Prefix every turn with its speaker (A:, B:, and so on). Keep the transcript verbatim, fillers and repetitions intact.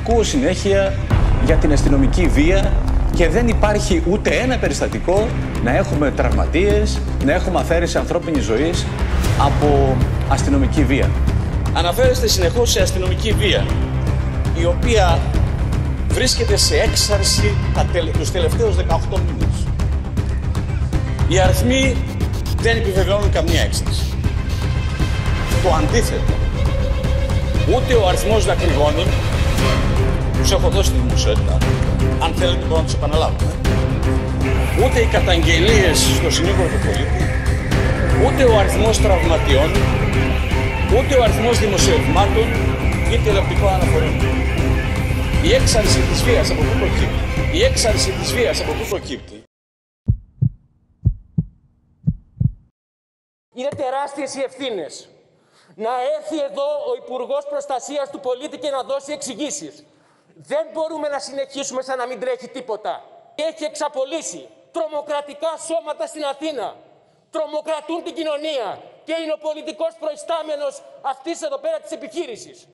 A: ακούω συνέχεια για την αστυνομική βία και δεν υπάρχει ούτε ένα περιστατικό να έχουμε τραυματίες, να έχουμε αφαίρεση ανθρώπινης ζωής από αστυνομική βία.
B: Αναφέρεστε συνεχώς σε αστυνομική βία, η οποία βρίσκεται σε έξαρση τους τελευταίους δεκαοκτώ μήνες. Οι αριθμοί δεν επιβεβαιώνουν καμία έξαρση. Το αντίθετο. Ούτε ο αριθμός δακρυγόνων, τους έχω δώσει τη δημοσιότητα, αν θέλετε μπορώ να τους επαναλάβουμε, ούτε οι καταγγελίες στο συνήγορο του πολίτη, ούτε ο αριθμός τραυματιών, ούτε ο αριθμός δημοσιευμάτων ή τηλεοπτικών αναφορών. Η έξαρση της βίας από πού προκύπτει. Η έξαρση της βίας από πού προκύπτει.
C: Είναι τεράστιες οι ευθύνες. Να έρθει εδώ ο Υπουργός Προστασίας του Πολίτη και να δώσει εξηγήσεις. Δεν μπορούμε να συνεχίσουμε σαν να μην τρέχει τίποτα. Έχει εξαπολύσει τρομοκρατικά σώματα στην Αθήνα. Τρομοκρατούν την κοινωνία και είναι ο πολιτικός προϊστάμενος αυτής εδώ πέρα της επιχείρησης.